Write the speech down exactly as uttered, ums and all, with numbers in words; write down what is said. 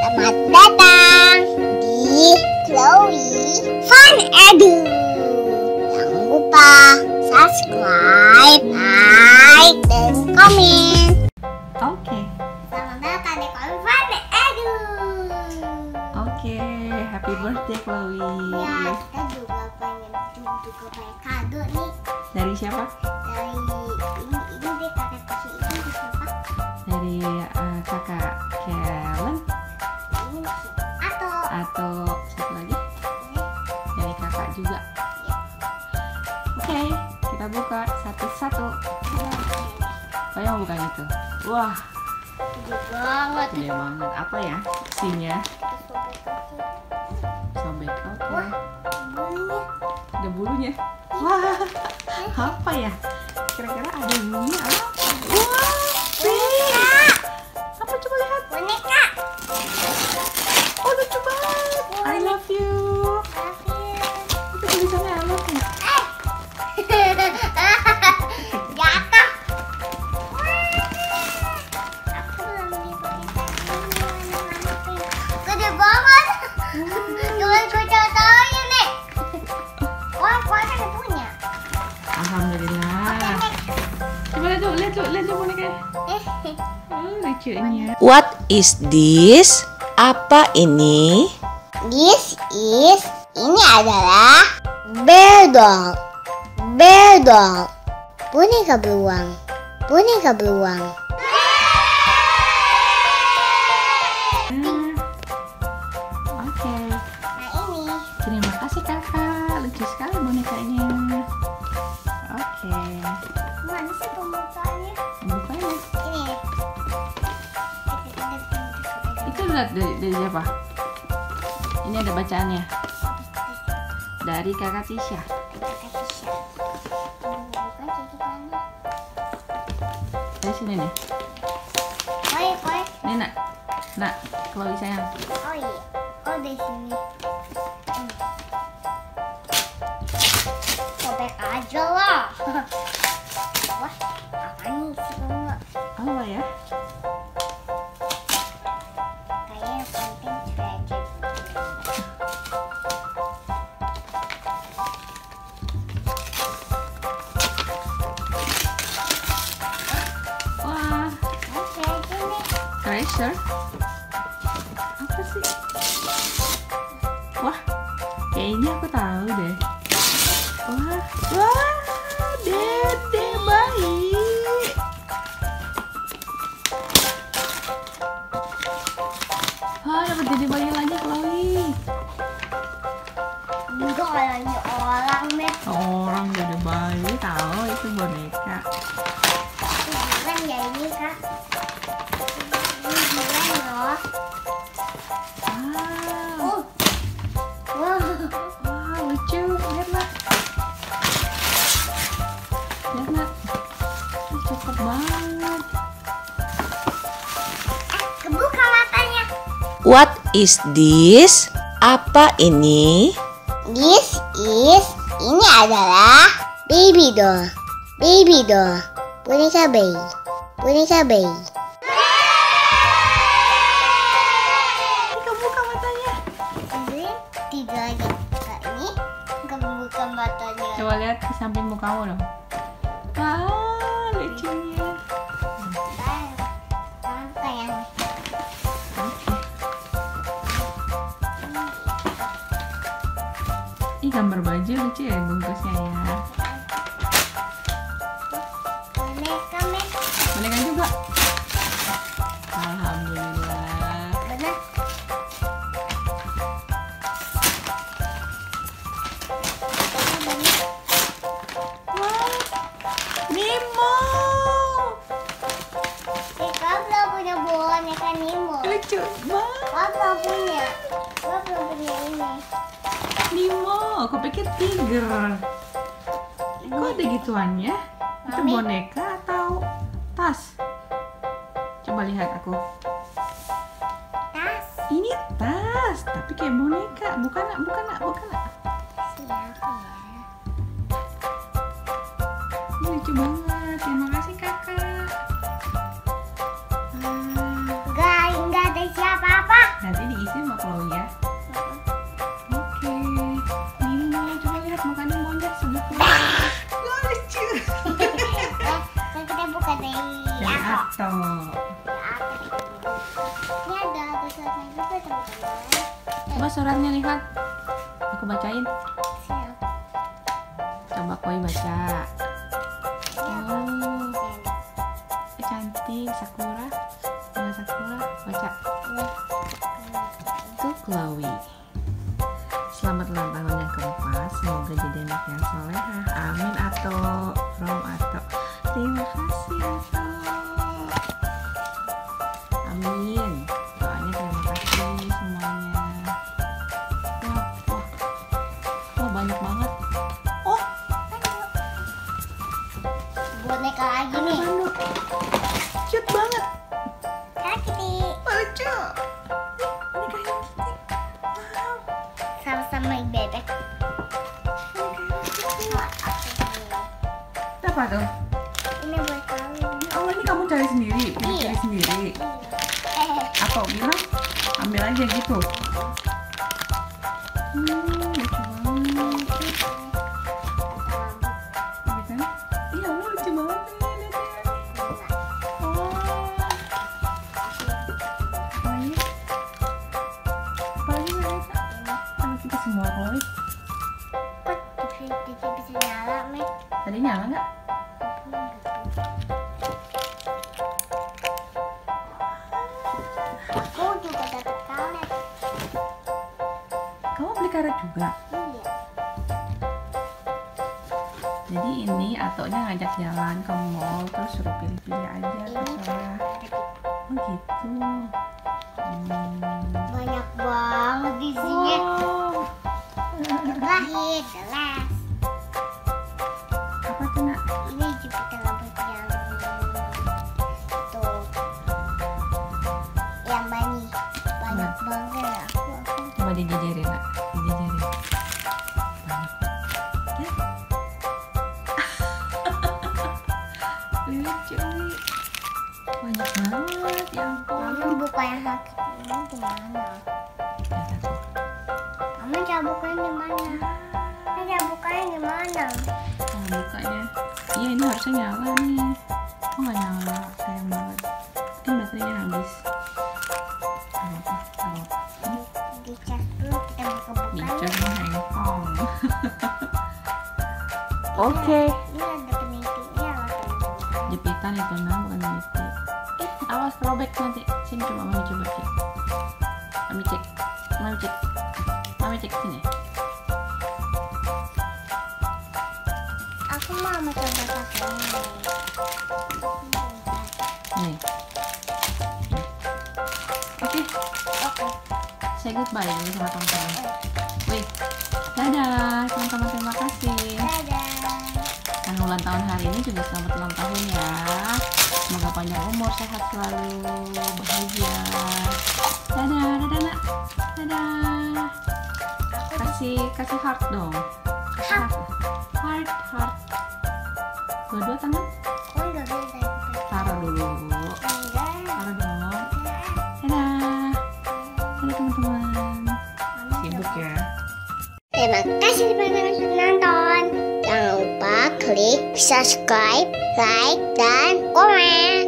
Selamat datang di Chloe Fun Edu. Jangan lupa subscribe, like, dan komen. Oke. Selamat datang di Chloe Fun Edu. Oke, happy birthday Chloe. Ya, kita juga pengen juga pakai kado nih. Dari siapa? Dari ini ini deh kakak kasih ini di siapa? Dari uh, kakak Kellen Ini atau atau satu lagi? Dari kakak juga. Oke, kita buka satu-satu. Oh yang bukan itu. Wah, gede banget. gede banget. Apa ya isinya? Sobek. Oke. Wah, bulunya. Ada bulunya. Wah, apa ya? Kira-kira ada bulunya apa? Wah, Boneka. apa coba lihat? Boneka. Oh lucu banget. I love you. Itu tulisannya I love you. Jatuh. Aku belum dipakai tadi. Gede banget. Cuma gue contohin nih. Wah, gua kan punya. Alhamdulillah. Coba lihat tuh, lihat tuh, lihat tuh bonekanya. Oh lucu ini ya. What is this? Apa ini? This is, ini adalah bear doll. Bear doll. Boneka beruang. Boneka beruang. Ah, Oke. Nah ini. Terima kasih kakak. Lucu sekali bonekanya. Oke. Mana sih pembukaannya? Bukanya. Ini. Itu dari, dari, dari siapa? Ini ada bacaannya. Dari kakak Tisha. Dari sini nih. Koi, koi. Ini nak. Nak, Chloe sayang. Oh iya. Oh di sini. Hmm. Sobek aja lah. Wah, apa nih sih kamu? Apa ya? Kayaknya yang penting scratch. Wah, Oke, gini. treasure. Apa sih? Wah, kayaknya aku tahu deh. Wah, wah, dede bayi. Wah, dapat dede bayi lagi Chloe. Enggak orangnya orang deh. Orang dede bayi tahu itu boneka. Itu bulan ya ini kak. Ini bulan loh. Wow, Uh. Wow. wah lucu. Lihat nak. Lihat nak. Ih, cakep banget. Eh, kebuka matanya. What is this? Apa ini? This is, ini adalah baby doll. Baby doll. Boneka bayi. Boneka bayi. Ini buka matanya. Ini tiga lagi. Kak ini kebuka matanya. Coba lihat ke samping mukamu dong. Wah, lucunya. Sampai yang Ih, gambar baju lucu ya bungkusnya ya. boneka men. Boneka juga. Alhamdulillah. Bener. Wah, Nemo. Eh, kau belum punya boneka Nemo. Lucu banget. Kau belum punya. Kau belum punya ini. Nemo, aku pikir tiger. Kok ada gituannya? Itu Mami. boneka atau tas? Coba lihat aku. Tas. Ini tas, tapi kayak boneka. Bukan nak, bukan nak, bukan nak. Siapa ya? Ini lucu banget. Terima kasih kakak. Hmm, enggak, enggak ada siapa-apa. Nanti Chloe ya. Oke. Nino, coba lihat mukanya monjak sebelah kiri. Lucu. Eh, kan kita buka dari Dari Ato. Ato. Ini ada tulisannya juga teman-teman. Coba suratnya lihat. Aku bacain. Siap. Coba Chloe baca. Oh, cantik. Sakura. Bunga Sakura. Baca. To Chloe. Selamat ulang tahun yang keempat. Semoga jadi anak yang solehah. Amin Ato. From Ato. Terima kasih Ato. Amin. Doanya terima kasih semuanya. Wah, wah, wah banyak banget. Oh, Boneka lagi nih. Banduk. Cute banget. Kaki. Lucu. Ini kayak wow. Sama-sama bebek. Apa tuh? Ini buat kamu. Oh, ini kamu cari sendiri, pilih Iya. cari sendiri. Eh, Atau bilang ambil aja gitu. Hmm, lucu banget. Iya kan? Iya, lucu banget nih. Lihat ya. Oh. Apa lagi? Apa lagi mereka? Sama kita semua Chloe. kok bisa bisa nyala, Mek? Tadi nyala nggak? Aku juga dapat karet. Kamu beli karet juga? Iya. Jadi ini Atonya ngajak jalan ke mall terus suruh pilih-pilih aja terserah. Oh gitu. Hmm. Banyak banget di sini. Oh, Lahir, jelas. apa tuh nak? Ini juga terlambat yang tuh yang bani banyak banget. Aku aku Coba dijajarin nak, dijajarin. Banyak. Ya. Lucu nih. Banyak banget ya ampun. Mama buka yang sakit ini gimana? Lihat aku. Mama cara bukanya gimana? Mama cara bukanya gimana? Oh, bukanya. Iya ini harusnya nyala nih. Kok nggak nyala? Sayang banget. Mungkin baterainya habis. Gak apa-apa, gak apa-apa. Dicas dulu kita buka bukanya. Dicas handphone. Oke. Ini ada penitinya lah teman-teman. Jepitan itu nah, bukan peniti. Eh, awas robek nanti. Sini coba mami coba cek. Mami cek. Mami cek. Mami cek sini. Aku mau coba pakai ini. Nih. Oke. Oke. Say goodbye dulu sama teman-teman. Wih. Dadah, teman-teman terima kasih. Dadah. Yang ulang tahun hari ini juga selamat ulang tahun ya. Semoga panjang umur, sehat selalu, bahagia. Dadah, dadah nak. Dadah. Kasih kasih heart dong. Kasih heart. Heart, heart. Dua-dua tangan. Oh, udah bisa. Taruh dulu. Enggak. Taruh dong. Dadah. Dadah teman-teman. Sibuk ya. Terima kasih telah menonton. Jangan lupa klik subscribe, like, dan komen.